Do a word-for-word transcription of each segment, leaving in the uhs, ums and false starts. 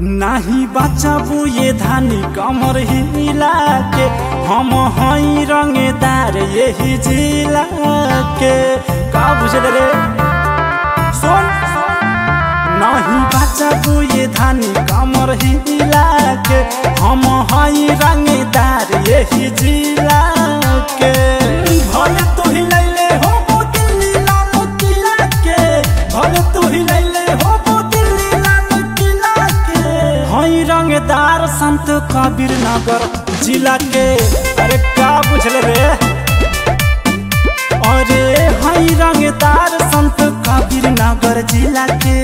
नहीं बचाबू ये धानी कमर हिला के, हम हई रंगदार यही जिला के। का बुझल रे सुन, नहीं बचाबू ये धानी कमर हिला के, हम हई रंगदार यही जिला के। भले तू ही लैले हो दिल्ली लाल किला के, भले तू ही लैले हो दिल्ली लाल किला के। हई रंगदार संत कबीर नगर जिला के। अरे का बुझल रे, अरे हई रंगदार संत कबीर नगर जिला के।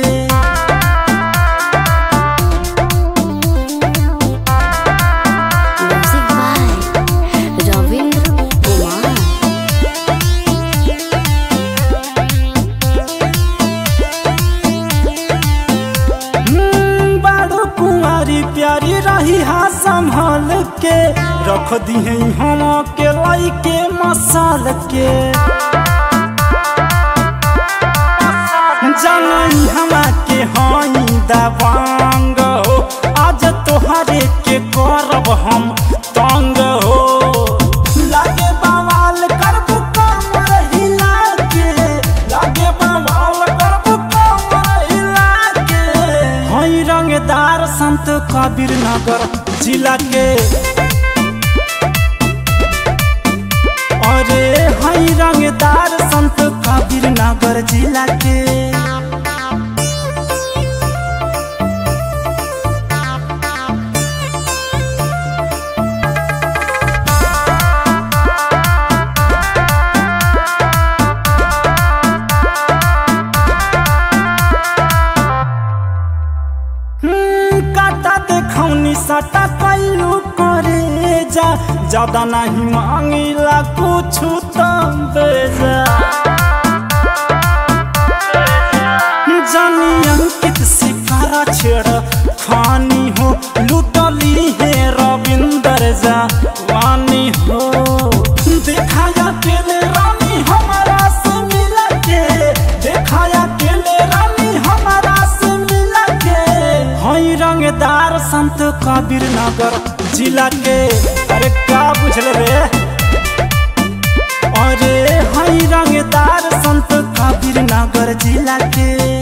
प्यारी रही हा संभाल के, रख दी है हम के लाई के मसाल के। जानई हमा के हई दबंग हो, आज तोहरे के करब हम तंग हो। लागे बवाल करबू कमर हिला के, लागे बवाल करबू कमर हिला के। हई रंगदार संत कबीर नगर जिला के। अरे हई रंगदार संत कबीर नगर जिला के। सटा कैलू करे जा, ज्यादा नहीं मांगिला कुछ तम बेजा। जानी अंकित शिकारा छेड़ खानी हो, लुटली है रविंदर जा वानी हो। दिखाया केले रानी हमारा से मिला के, दिखाया केले रानी हमारा से मिला के। हई रंगदार संत कबीर नगर जिला के। अरे का बुझल रे, अरे हई रंगदार संत कबीर नगर जिला के।